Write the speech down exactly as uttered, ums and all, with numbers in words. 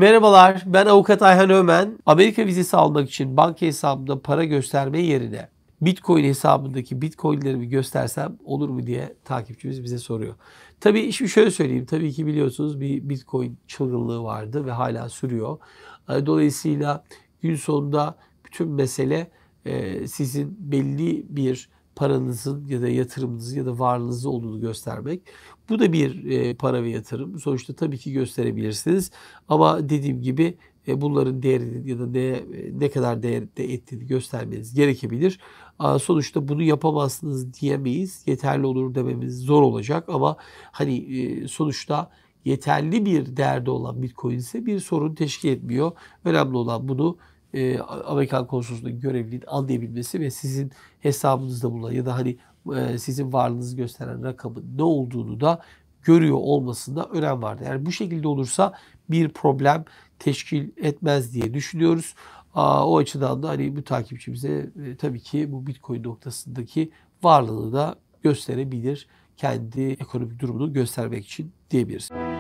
Merhabalar, ben Avukat Ayhan Ömen. Amerika vizesi almak için banka hesabımda para gösterme yerine Bitcoin hesabındaki Bitcoin'lerimi göstersem olur mu diye takipçimiz bize soruyor. Tabii şimdi şöyle söyleyeyim. Tabii ki biliyorsunuz bir Bitcoin çılgınlığı vardı ve hala sürüyor. Dolayısıyla gün sonunda bütün mesele sizin belli bir paranızın ya da yatırımınızın ya da varlığınızın olduğunu göstermek. Bu da bir e, para ve yatırım. Sonuçta tabii ki gösterebilirsiniz. Ama dediğim gibi e, bunların değerini ya da ne ne kadar değerde ettiğini göstermeniz gerekebilir. Aa, sonuçta bunu yapamazsınız diyemeyiz. Yeterli olur dememiz zor olacak ama hani e, sonuçta yeterli bir değerde olan Bitcoin ise bir sorun teşkil etmiyor. Önemli olan bunu e, Amerikan konsolosluğunun görevlinin anlayabilmesi ve sizin hesabınızda bulunan ya da hani e, sizin varlığınızı gösteren rakamın ne olduğunu da görüyor olmasında önem vardır. Yani bu şekilde olursa bir problem teşkil etmez diye düşünüyoruz. Aa, o açıdan da hani bu takipçimize e, tabii ki bu Bitcoin noktasındaki varlığını da gösterebilir. Kendi ekonomik durumunu göstermek için diyebiliriz.